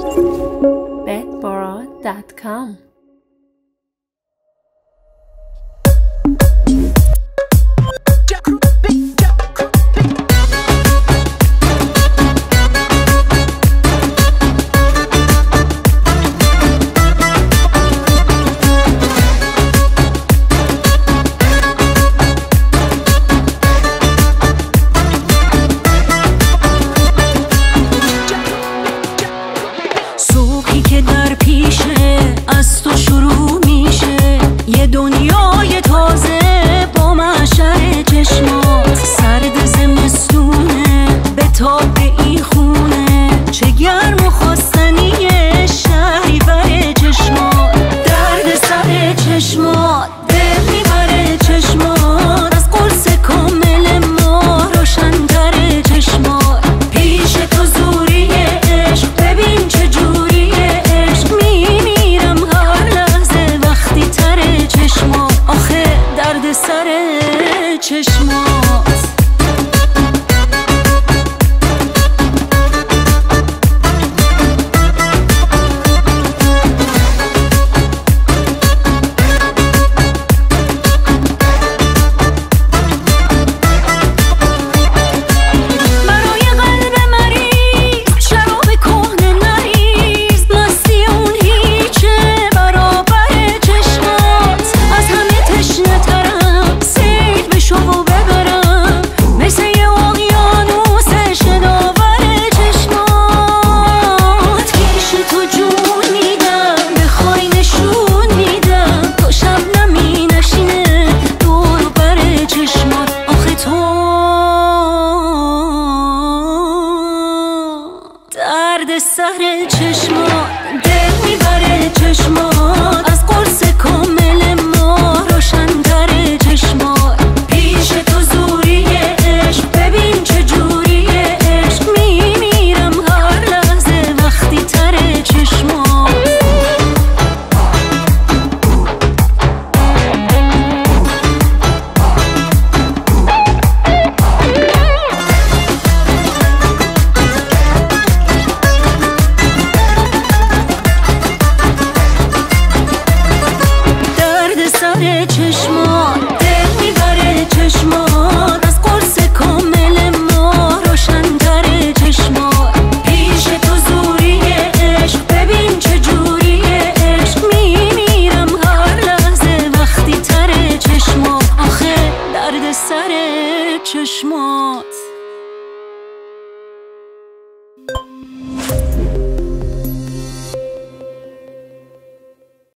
bedbara.com. صبحی که در پیشه از تو شروع میشه، یه دنیای تازه با محشر چشمات. سرد زمستونه به تاب این خونه، چه گرم و خواستنیه شهریور چشمات. درد سر چشمات دل میبره چشمات، از قرص کامل ما روشن‌تر چشمات. پیش تو زوری عشق ببین چجوریه عشق، میمیرم هر لحظه وقتی تر چشمات. آخه درد سر چشمات. درد سر چشمات دل میبره چشمات.